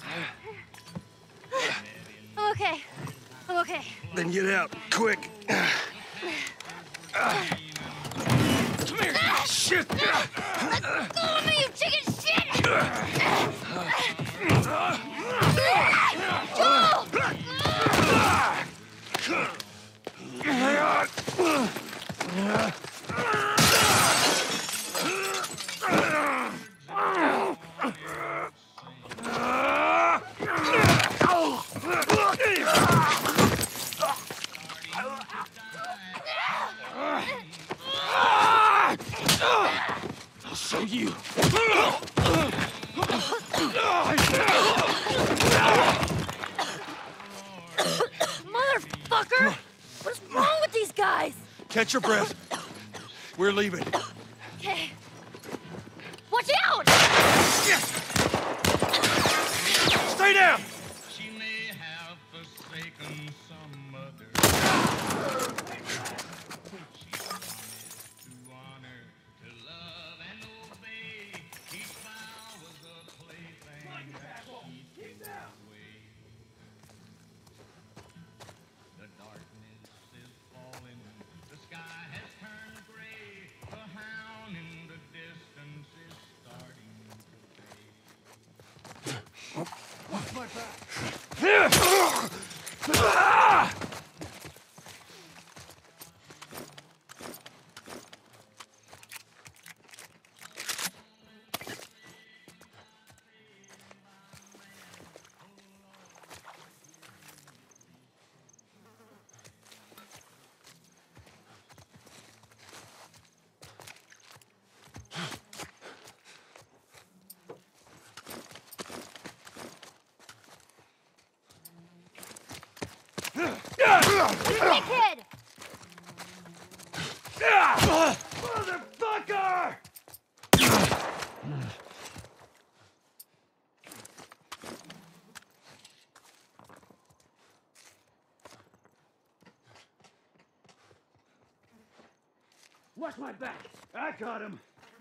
I'm okay. I'm okay. Then get out, quick. Come here, shit! Let go of me, you chicken shit! Joel! I'll show you. Motherfucker! What's wrong with these guys? Catch your breath. We're leaving. Okay. Watch out! Stay down! She may have forsaken some other. She promised to honor, to love and obey. Each vow was a plaything that she threw away. The darkness is falling, the sky has turned gray. The hound in the distance is starting to fade. Watch my back. Hey, kid! Motherfucker! Watch my back. I got him.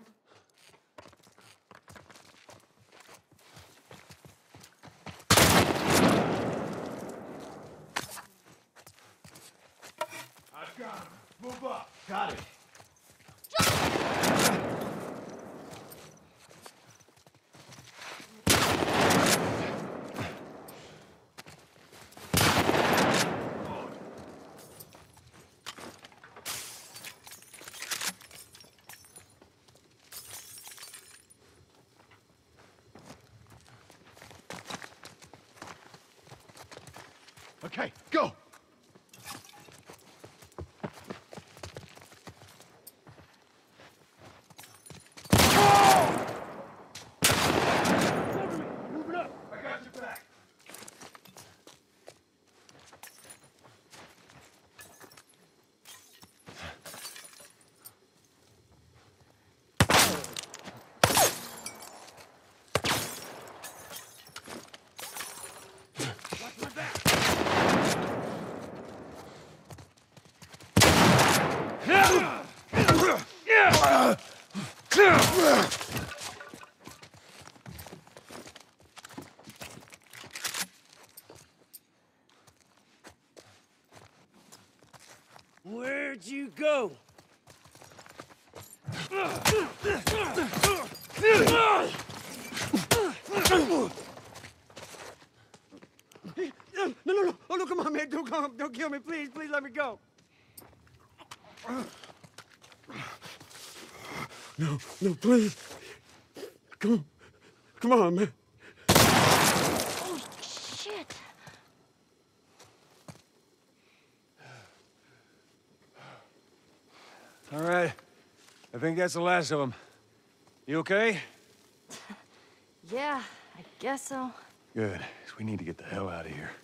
I've got him. Move up. Got it. Okay, go! Move it up! I got your back! Watch my back! Where'd you go? No. Oh, no, come on, man. Don't kill me. Please, let me go. No, please. Come on, man. Oh, shit. All right. I think that's the last of them. You okay? Yeah, I guess so. Good. 'Cause we need to get the hell out of here.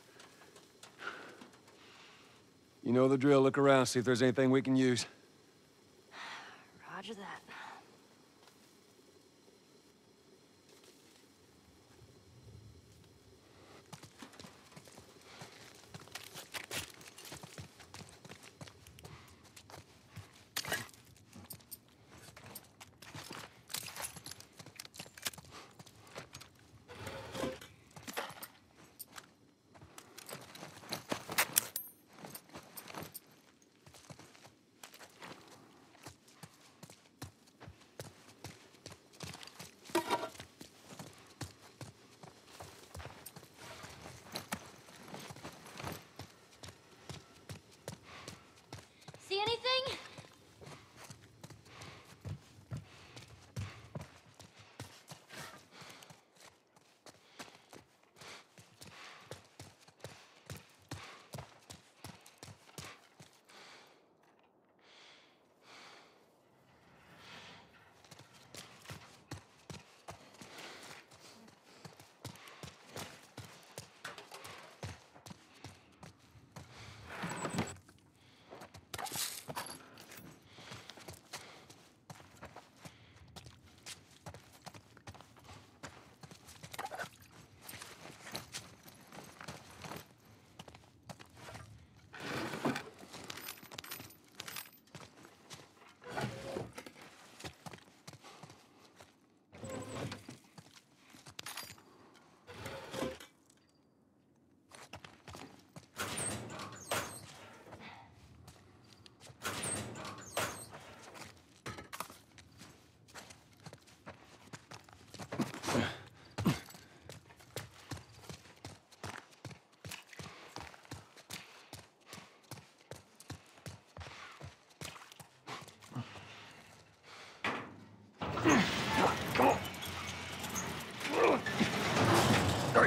You know the drill. Look around, see if there's anything we can use. Roger that.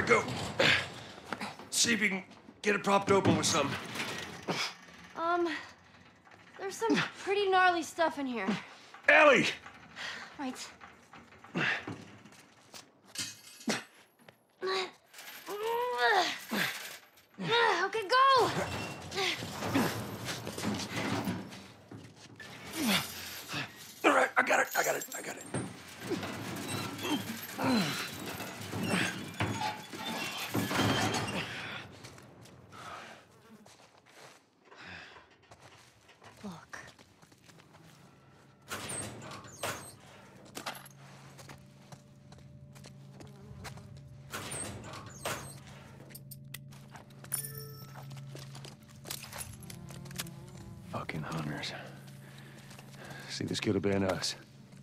right, go. See if you can get it propped open with something. There's some pretty gnarly stuff in here. Ellie! Right. Okay, go! All right, I got it. Look. Fucking hunters. See, this could have been us.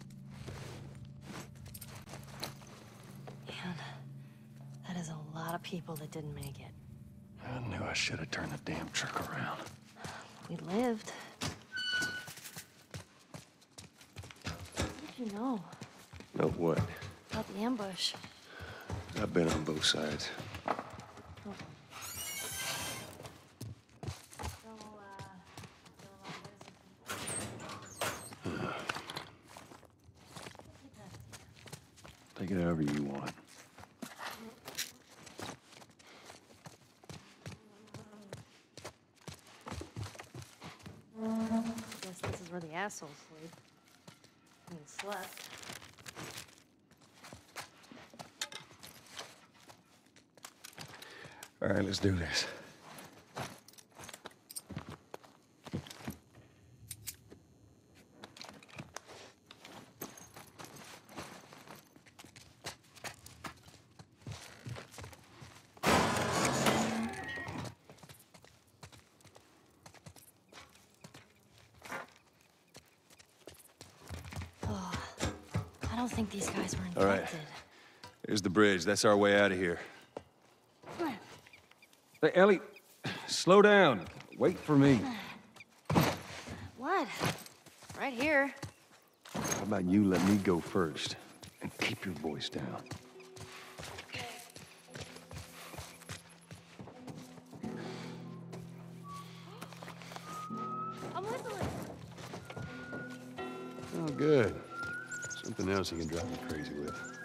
Man, that is a lot of people that didn't make it. I knew I should have turned the damn truck around. We lived. What did you know Know what? about the ambush? I've been on both sides. Take it however you want. Guess this is where the assholes sleep. I mean, slept. All right, let's do this. I don't think these guys were infected. All right. Here's the bridge. That's our way out of here. Hey, Ellie, slow down. Wait for me. What? Right here. How about you let me go first and keep your voice down? I'm whistling. Oh, good. Something else you can drive me crazy with.